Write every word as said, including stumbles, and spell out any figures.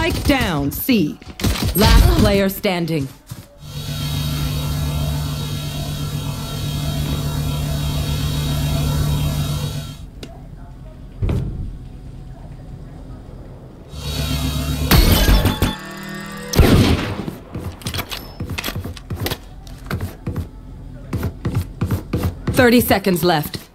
Spike down, C. Last player standing. Thirty seconds left.